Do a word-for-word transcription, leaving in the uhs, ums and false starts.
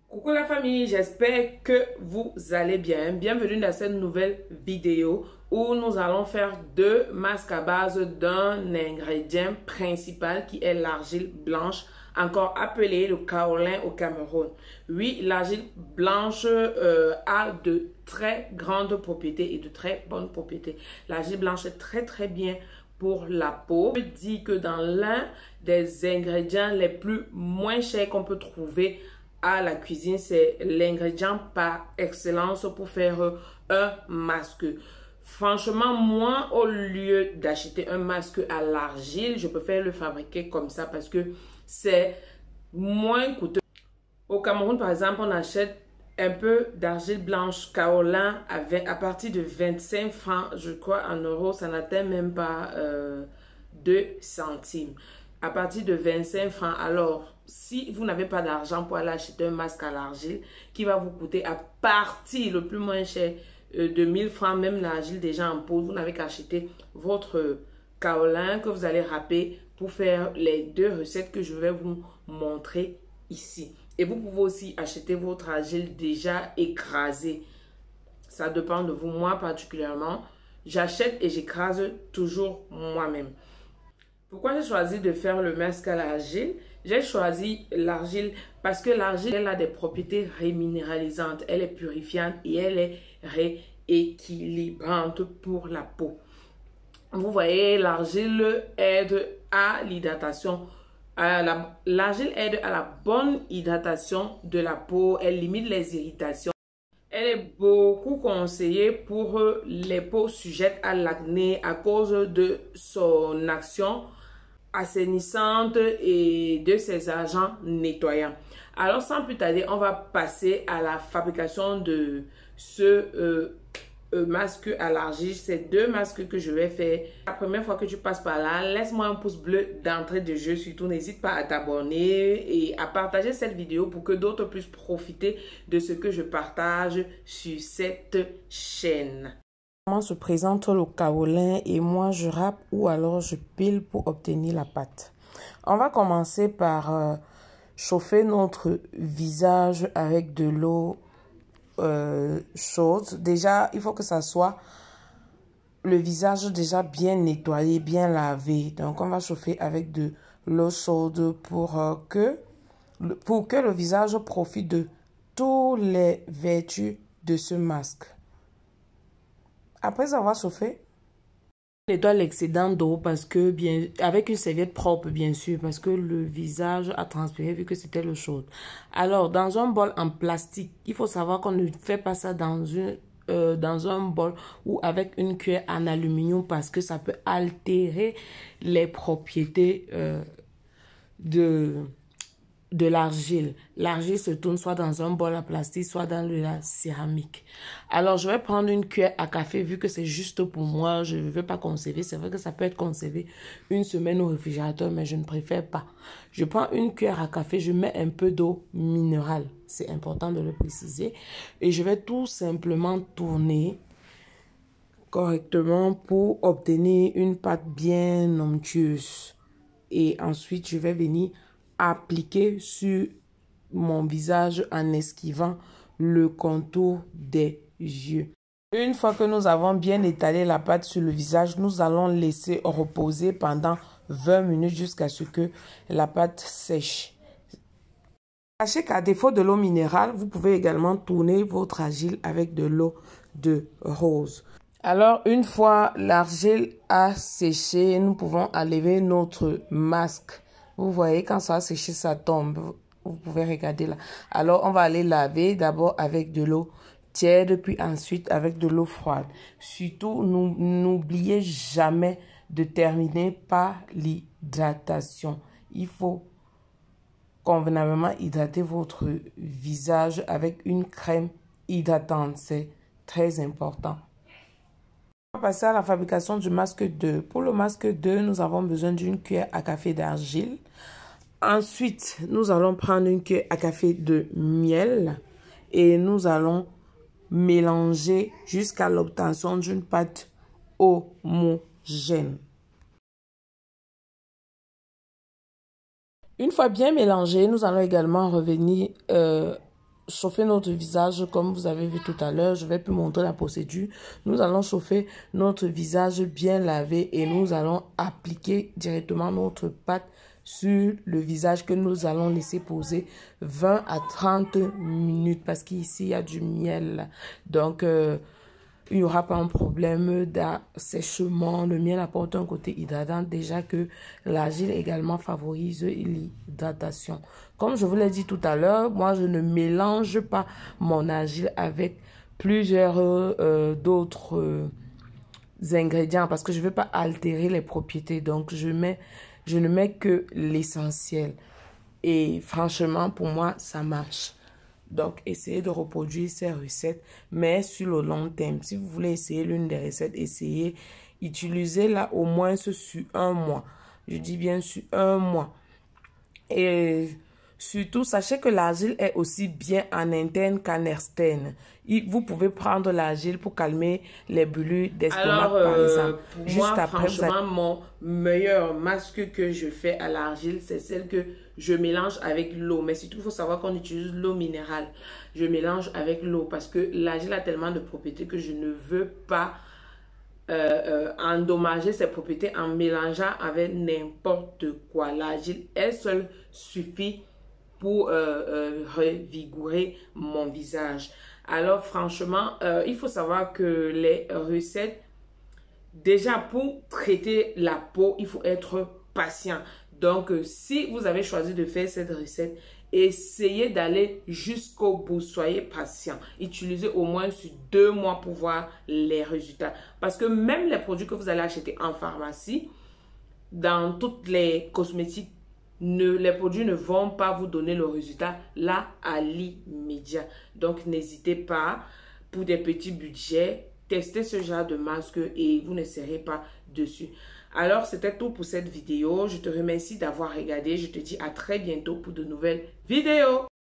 Coucou la famille, j'espère que vous allez bien. Bienvenue dans cette nouvelle vidéo où nous allons faire deux masques à base d'un ingrédient principal qui est l'argile blanche, encore appelée le kaolin au Cameroun. Oui, l'argile blanche euh, a de très grandes propriétés et de très bonnes propriétés. L'argile blanche est très très bien pour la peau. Je dis que dans l'un des ingrédients les plus moins chers qu'on peut trouver à la cuisine, c'est l'ingrédient par excellence pour faire un masque. Franchement, moi, au lieu d'acheter un masque à l'argile, je préfère le fabriquer comme ça parce que c'est moins coûteux. Au Cameroun, par exemple, on achète un peu d'argile blanche kaolin avec, à partir de vingt-cinq francs, je crois, en euros, ça n'atteint même pas euh, deux centimes. À partir de vingt-cinq francs, alors, si vous n'avez pas d'argent pour aller acheter un masque à l'argile qui va vous coûter à partir le plus moins cher euh, de mille francs, même l'argile déjà en poudre, vous n'avez qu'à acheter votre kaolin que vous allez râper pour faire les deux recettes que je vais vous montrer ici. Et vous pouvez aussi acheter votre argile déjà écrasée. Ça dépend de vous. Moi particulièrement, j'achète et j'écrase toujours moi-même. Pourquoi j'ai choisi de faire le masque à l'argile? J'ai choisi l'argile parce que l'argile, elle a des propriétés reminéralisantes. Elle est purifiante et elle est rééquilibrante pour la peau. Vous voyez, l'argile aide à l'hydratation. L'argile aide à la bonne hydratation de la peau. Elle limite les irritations. Elle est beaucoup conseillée pour les peaux sujettes à l'acné à cause de son action assainissante et de ses agents nettoyants. Alors sans plus tarder, on va passer à la fabrication de ce euh, euh, masque à l'argile. C'est deux masques que je vais faire. La première fois que tu passes par là, laisse-moi un pouce bleu d'entrée de jeu. Surtout, n'hésite pas à t'abonner et à partager cette vidéo pour que d'autres puissent profiter de ce que je partage sur cette chaîne. Comment se présente le kaolin et moi je râpe ou alors je pile pour obtenir la pâte. On va commencer par euh, chauffer notre visage avec de l'eau euh, chaude. Déjà, il faut que ça soit le visage déjà bien nettoyé, bien lavé. Donc, on va chauffer avec de l'eau chaude pour, euh, que, pour que le visage profite de toutes les vertus de ce masque. Après avoir chauffé, on nettoie l'excédent d'eau parce que bien avec une serviette propre bien sûr parce que le visage a transpiré vu que c'était l'eau chaude. Alors dans un bol en plastique, il faut savoir qu'on ne fait pas ça dans une euh, dans un bol ou avec une cuillère en aluminium parce que ça peut altérer les propriétés euh, de de l'argile. L'argile se tourne soit dans un bol en plastique, soit dans de la céramique. Alors, je vais prendre une cuillère à café, vu que c'est juste pour moi, je ne veux pas conserver. C'est vrai que ça peut être conservé une semaine au réfrigérateur, mais je ne préfère pas. Je prends une cuillère à café, je mets un peu d'eau minérale. C'est important de le préciser. Et je vais tout simplement tourner correctement pour obtenir une pâte bien onctueuse. Et ensuite, je vais venir appliquer sur mon visage en esquivant le contour des yeux. Une fois que nous avons bien étalé la pâte sur le visage, nous allons laisser reposer pendant vingt minutes jusqu'à ce que la pâte sèche. Sachez qu'à défaut de l'eau minérale, vous pouvez également tourner votre argile avec de l'eau de rose. Alors, une fois l'argile a séché, nous pouvons enlever notre masque. Vous voyez, quand ça a séché, ça tombe. Vous pouvez regarder là. Alors, on va aller laver d'abord avec de l'eau tiède, puis ensuite avec de l'eau froide. Surtout, n'oubliez jamais de terminer par l'hydratation. Il faut convenablement hydrater votre visage avec une crème hydratante. C'est très important. On va passer à la fabrication du masque deux. Pour le masque deux, nous avons besoin d'une cuillère à café d'argile. Ensuite, nous allons prendre une cuillère à café de miel et nous allons mélanger jusqu'à l'obtention d'une pâte homogène. Une fois bien mélangé, nous allons également revenir euh, chauffer notre visage comme vous avez vu tout à l'heure. Je vais plus montrer la procédure. Nous allons chauffer notre visage bien lavé et nous allons appliquer directement notre pâte sur le visage que nous allons laisser poser vingt à trente minutes parce qu'ici il y a du miel. Donc euh, il n'y aura pas un problème d'assèchement. Le miel apporte un côté hydratant déjà que l'argile également favorise l'hydratation. Comme je vous l'ai dit tout à l'heure, moi je ne mélange pas mon argile avec plusieurs euh, d'autres euh, ingrédients parce que je ne veux pas altérer les propriétés. Donc je mets, je ne mets que l'essentiel. Et franchement pour moi ça marche. Donc, essayez de reproduire ces recettes, mais sur le long terme. Si vous voulez essayer l'une des recettes, essayez, utilisez-la au moins sur un mois. Je dis bien sur un mois. Et surtout, sachez que l'argile est aussi bien en interne qu'en externe. Vous pouvez prendre l'argile pour calmer les brûlures d'estomac, euh, par exemple. Pour Juste moi, après, franchement, avez... mon meilleur masque que je fais à l'argile, c'est celle que je mélange avec l'eau. Mais surtout, il faut savoir qu'on utilise l'eau minérale. Je mélange avec l'eau parce que l'argile a tellement de propriétés que je ne veux pas euh, euh, endommager ses propriétés en mélangeant avec n'importe quoi. L'argile, elle seule suffit pour euh, euh, revigorer mon visage. Alors franchement, euh, il faut savoir que les recettes, déjà pour traiter la peau, il faut être patient. Donc euh, si vous avez choisi de faire cette recette, essayez d'aller jusqu'au bout, soyez patient. Utilisez au moins sur deux mois pour voir les résultats. Parce que même les produits que vous allez acheter en pharmacie, dans toutes les cosmétiques, Ne, les produits ne vont pas vous donner le résultat là à l'immédiat. Donc, n'hésitez pas, pour des petits budgets, testez ce genre de masque et vous ne serez pas dessus. Alors, c'était tout pour cette vidéo. Je te remercie d'avoir regardé. Je te dis à très bientôt pour de nouvelles vidéos.